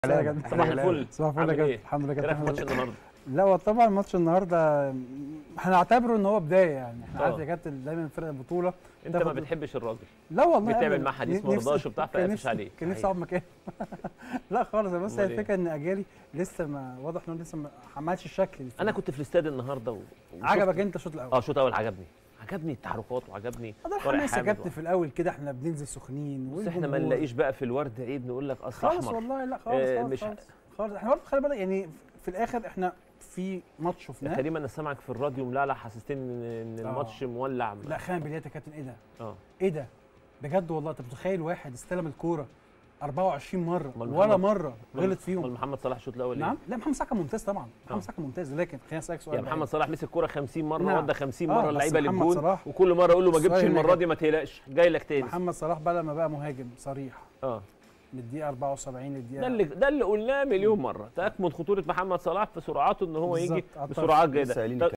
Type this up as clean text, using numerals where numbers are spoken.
صباح الفل. صباح الفل يا كابتن. الحمد لله كابتن. ايه رايك في ماتش النهارده؟ لا هو طبعا ماتش النهارده هنعتبره ان هو بدايه، يعني احنا عارف يا كابتن دايما فرق البطوله انت ما بتحبش الراجل. لا والله بتعمل معاه حديث ما رضاش وبتاع فقفش عليك. كان نفسي اقعد مكانه. لا خالص، بس هي الفكره ان اجالي لسه ما واضح انه لسه ما عملش الشكل. انا كنت في الاستاد النهارده عجبك انت الشوط الاول؟ الشوط الاول عجبني التحركات وعجبني ده الحماس يا كابتن. في الاول كده احنا بننزل سخنين، بس احنا ما نلاقيش بقى في الورد عيب نقول لك اصل احمر خالص والله. لا خالص خالص. احنا برضه خلي بالك يعني في الاخر احنا في ماتش شفناه. يا كريم انا سامعك في الراديو ملعلع، حسستني ان الماتش مولع. لا خان بدايه يا كابتن. ايه ده؟ ايه ده بجد والله. انت متخيل واحد استلم الكوره 24 مره ولا مره غلط فيهم؟ محمد صلاح الشوط الاول نعم. لا محمد صلاح كان ممتاز طبعا. محمد صلاح كان ممتاز، لكن خليني اسالك سؤال. يعني محمد صلاح مسك الكوره 50 مره، نعم. ودى 50 مره اللعيبه للجون، وكل مره اقول له ما جبتش جبتش المره دي ما تقلقش جاي لك تاني. محمد صلاح بقى لما بقى مهاجم صريح من الدقيقه 74 للدقيقه ده اللي قلناه مليون مره. تأكد خطوره محمد صلاح في سرعاته ان هو يجي بسرعات جيده.